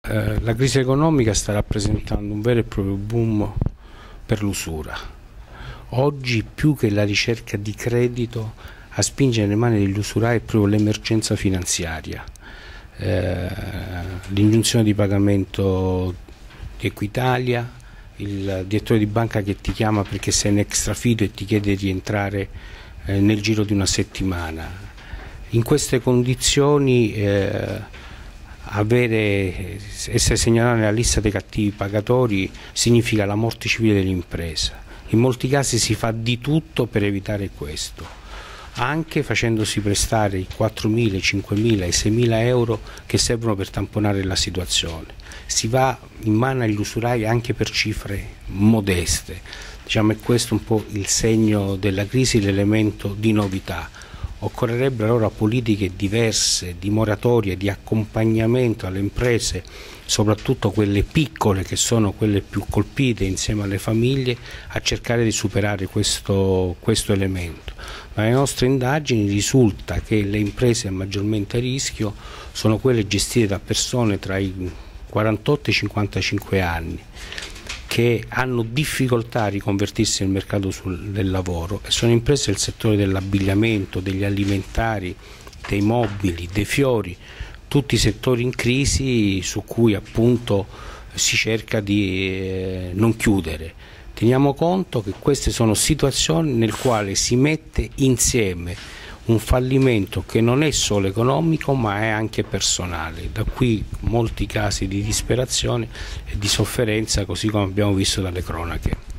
La crisi economica sta rappresentando un vero e proprio boom per l'usura. Oggi più che la ricerca di credito a spingere le mani degli usurai è proprio l'emergenza finanziaria, l'ingiunzione di pagamento di Equitalia, il direttore di banca che ti chiama perché sei in extrafido e ti chiede di rientrare nel giro di una settimana. In queste condizioni essere segnalato nella lista dei cattivi pagatori significa la morte civile dell'impresa. In molti casi si fa di tutto per evitare questo, anche facendosi prestare i 4.000, i 5.000, i 6.000 euro che servono per tamponare la situazione. Si va in mano agli usurai anche per cifre modeste. Diciamo, è questo un po' il segno della crisi, l'elemento di novità. Occorrerebbero allora politiche diverse di moratoria, di accompagnamento alle imprese, soprattutto quelle piccole che sono quelle più colpite insieme alle famiglie, a cercare di superare questo elemento. Dalle nostre indagini risulta che le imprese maggiormente a rischio sono quelle gestite da persone tra i 48 e i 55 anni, che hanno difficoltà a riconvertirsi nel mercato del lavoro, e sono imprese del settore dell'abbigliamento, degli alimentari, dei mobili, dei fiori, tutti i settori in crisi su cui appunto si cerca di non chiudere. Teniamo conto che queste sono situazioni nel quale si mette insieme un fallimento che non è solo economico ma è anche personale, da qui molti casi di disperazione e di sofferenza, così come abbiamo visto dalle cronache.